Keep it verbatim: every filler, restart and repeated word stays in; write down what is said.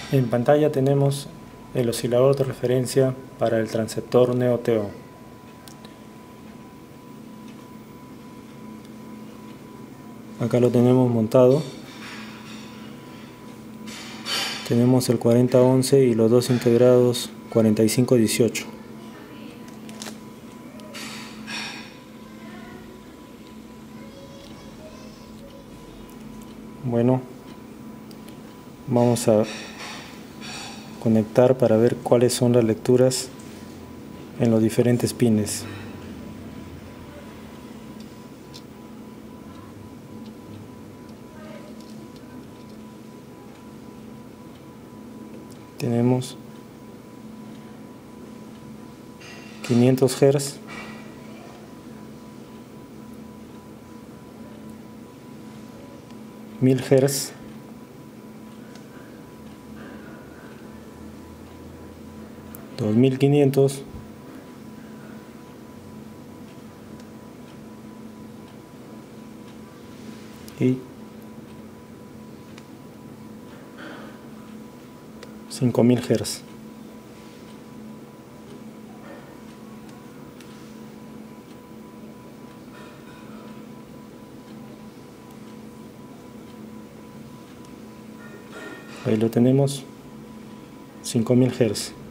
En pantalla tenemos el oscilador de referencia para el transceptor Neo-Teo. Acá lo tenemos montado. Tenemos el cuarenta once y los dos integrados cuarenta y cinco dieciocho. Bueno, vamos a conectar para ver cuáles son las lecturas en los diferentes pines. Tenemos quinientos hertz, mil hertz, dos mil quinientos, y cinco mil hertz. Ahí lo tenemos, cinco mil hertz.